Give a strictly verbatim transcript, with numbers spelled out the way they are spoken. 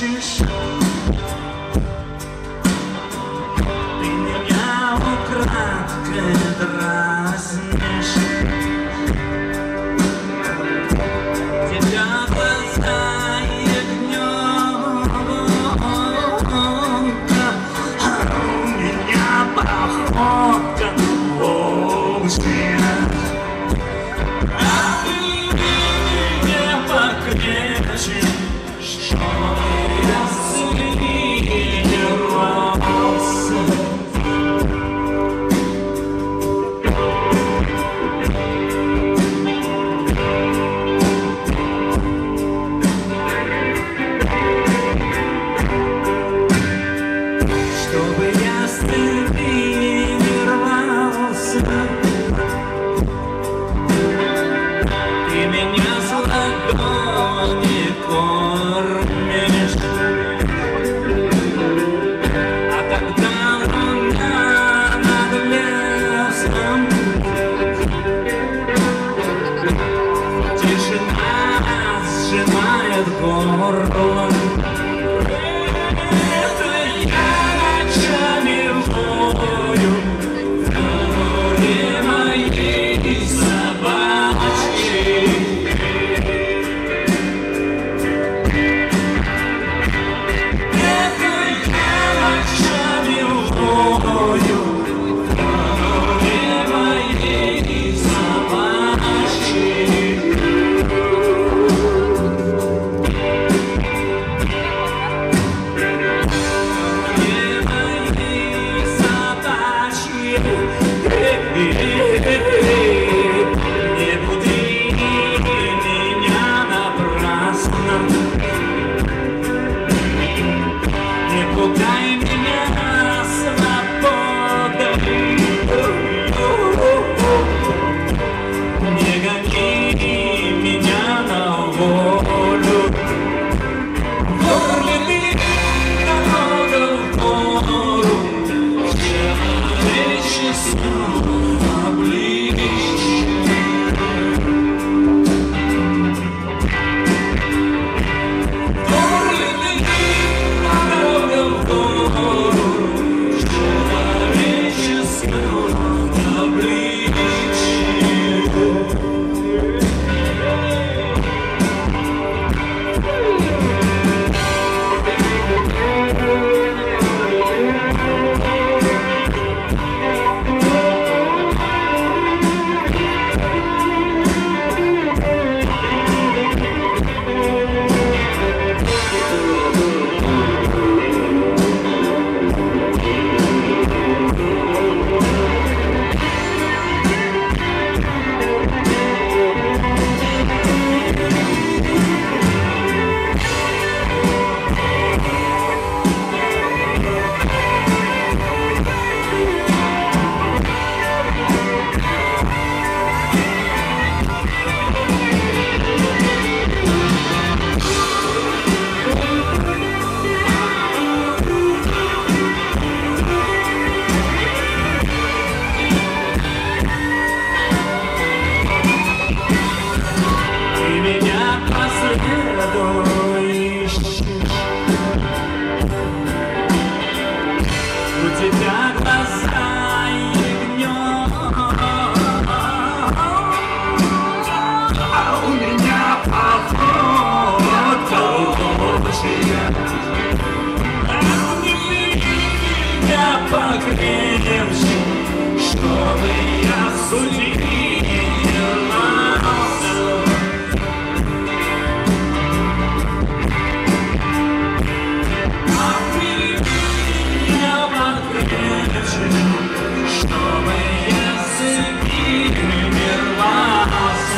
хочешь, ты меня украдкой дразнишь. Тебя глаза ягненка, а у меня походка волчья. А ты меня покрепче, чтобы я не рвался. Чтобы я с цепи не рвался, ты меня с ладони кормишь. А когда луна над лесом, тишина сжимает горло. Это я ночами вою в норе моей собачьей. Это я ночами вою в норе моей собачьей. Не буди меня напрасно, не пугай меня свободой, не гони меня на волю. В горле ты дорога в гору, все речи снова ближе. В горле ты дорога в гору, все речи снова ближе. Ты меня последуешь, у тебя глаза ягненка, а у меня походка волчья. А ты меня покрепче, чтобы я судьбе не рвался. Чтобы я с цепи не рвался.